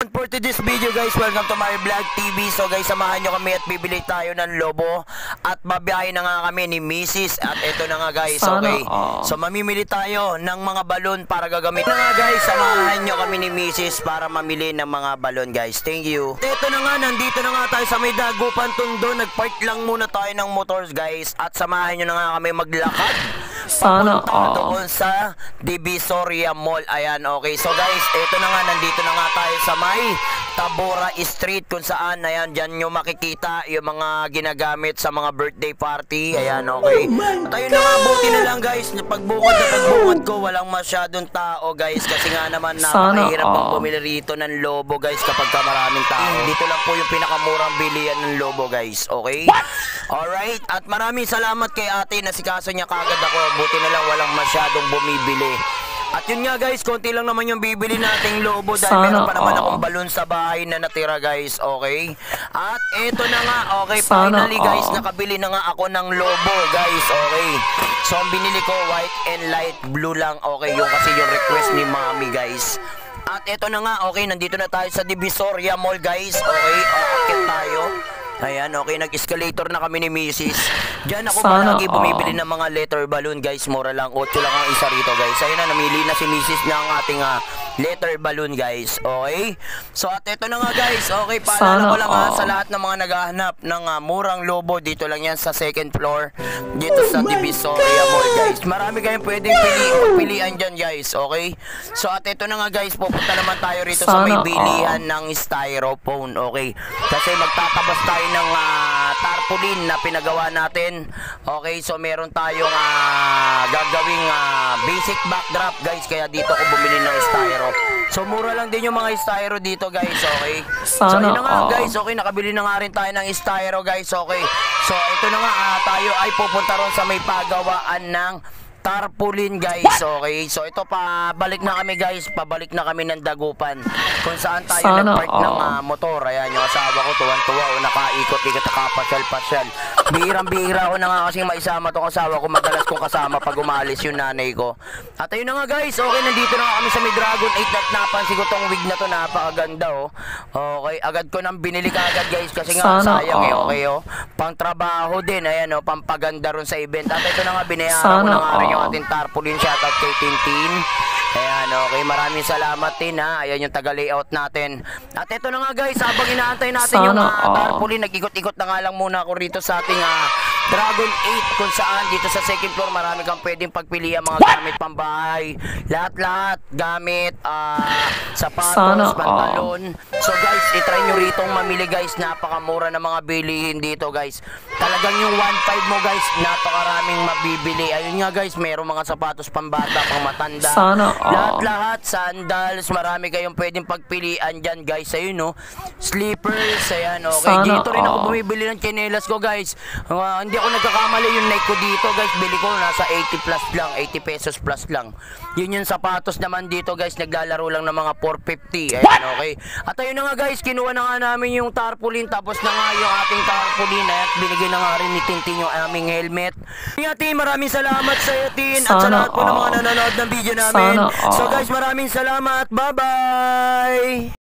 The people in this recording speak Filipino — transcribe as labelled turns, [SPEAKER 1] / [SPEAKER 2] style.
[SPEAKER 1] And for today's video guys, welcome to my vlog TV. So guys, samahan nyo kami at bibili tayo ng lobo. At babiyahin na nga kami ni Mrs. At ito na nga guys, okay. So mamimili tayo ng mga balon para gagamit na nga guys. Samahan nyo kami ni Mrs. para mamili ng mga balon guys. Thank you. Ito na nga, nandito na nga tayo sa may Dagupan Tondo. Nagpark lang muna tayo ng motors guys. At samahan nyo na nga kami maglakad papunta doon sa Divisoria Mall. Ayan, okay. So guys, ito na nga, nandito na nga tayo sa may Tabora Street kung saan, ayan, dyan nyo makikita yung mga ginagamit sa mga birthday party. Ayan, okay. At ayun na nga, buti na lang guys, pagbukod ko, walang masyadong tao guys. Kasi nga naman, napakahirap pang bumili rito ng lobo guys kapag ka maraming tao. Dito lang po yung pinakamurang bilihan ng lobo guys, okay? Alright, at maraming salamat kay ate, nasikaso niya kagad ako. Buti na lang walang masyadong bumibili. At yun nga guys, konti lang naman yung bibili nating lobo dahil meron pa naman akong balon sa bahay na natira guys, okay? At eto na nga, okay, finally guys, nakabili na nga ako ng lobo guys, okay? So ang binili ko, white and light blue lang, okay? Yung kasi yung request ni mami guys. At eto na nga, okay, nandito na tayo sa Divisoria Mall guys, okay? Aakit tayo. Ayan, okay, nag-escalator na kami ni Mrs. Diyan ako palagi bumibili ng mga letter balloon guys. Mura lang, 8 lang ang isa rito guys. Ayun na, namili na si Mrs. ng ating letter balloon guys. Okay? So at ito na nga guys. Okay, paalala ko lang sa lahat ng mga naghahanap ng murang lobo. Dito lang yan sa second floor. Dito sa Divisoria Mall guys. Marami kayong pwedeng pilihan dyan guys. Okay? So at ito na nga guys. Pupunta naman tayo rito sa may bilihan ng styrofoam. Okay? Kasi magtatabas tayo ng tarpaulin na pinagawa natin. Okay, so meron tayong gagawing basic backdrop guys, kaya dito ako bumili ng styro. So mura lang din yung mga styro dito guys, okay. So yun na nga guys, okay, nakabili na nga rin tayo ng styro guys, okay. So ito na nga, tayo ay pupunta ron sa may pagawaan ng tarpaulin guys, okay. So ito, pabalik na kami guys, pabalik na kami ng Dagupan kung saan tayo nagpark ng motor. Ayan, yung asawa ko tuwan-tuwa, nakaikot-ikot, nakapasyal-pasyal. Bihirang-bihira ko na nga kasing maisama tong asawa ko, madalas kong kasama pag umalis yung nanay ko. At ayun na nga guys, okay, nandito na kami sa may Dragon 8 at napansin ko tong wig na to, napakaganda oh. Okay, agad ko nang binili kagad guys kasi nga sayang okay oh. Pang trabaho din, ayan oh, pampaganda ron sa event. At ito na nga, binayaran ko na nga rin yung ating tarpaulin. Shoutout kay Tintin. Ayan, okay, maraming salamat din ayan yung taga-layout natin. At ito na nga guys, habang inaantay natin yung tarpaulin, nag-ikot-ikot na nga lang muna ako rito sa ating Dragon 8 kung saan dito sa second floor marami kang pwedeng pagpilian mga gamit pambahay. Lahat-lahat, gamit, sapatos, pantalon. So guys, itry nyo rito mamili guys, napakamura na mga bilihin dito guys. Talagang yung 1.5 mo guys, napakaraming mabibili. Ayun nga guys, mayroong mga sapatos pambata, pang matanda. Lahat-lahat, sandals, marami kayong pwedeng pagpilian dyan guys. Ayun no, slippers, ayan okay. Dito rin ako bumibili ng chinelas ko guys. Hindi ako nagkakamali, yung Nike ko dito guys, bili ko nasa 80 plus lang, 80 pesos plus lang. Yun yung sapatos naman dito guys, naglalaro lang ng mga 450. Ayan okay. At ayun na nga guys, kinuha na nga namin yung tarpaulin, tapos na nga yung ating tarpaulin at binigyan na nga rin ni Tintin yung aming helmet. Tin, maraming salamat sa iyo Tin, at sa lahat po ng mga nanonood ng video namin. So guys, maraming salamat, bye bye.